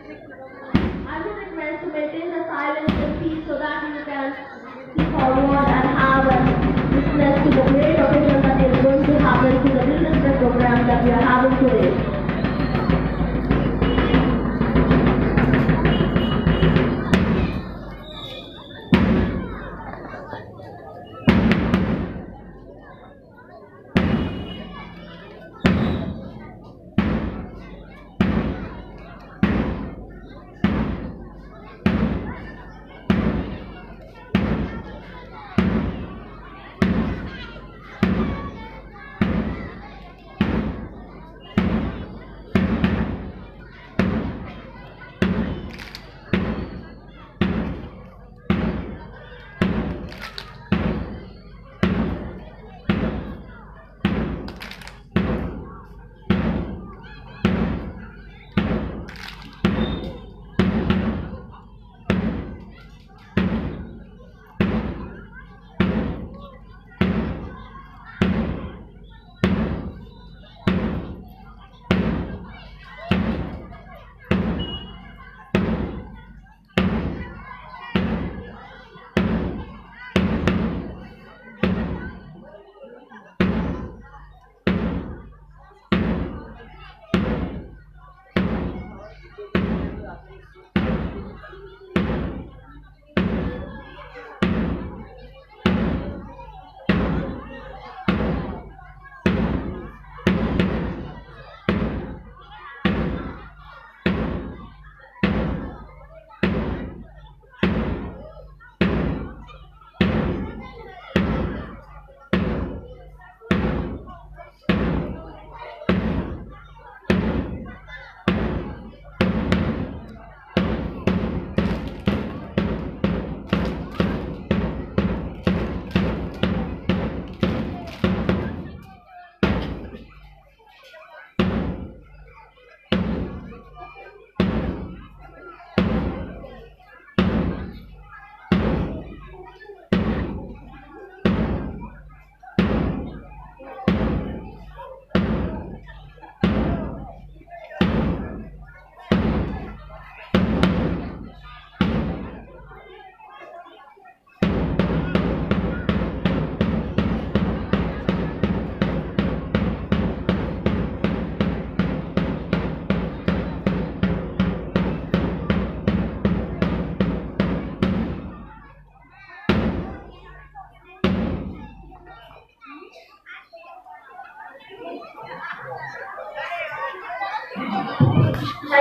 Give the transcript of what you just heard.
I would request to maintain the silence and peace so that you can see forward and have a witness to the great occasion that is going to happen to the Children's Day program that we are having today.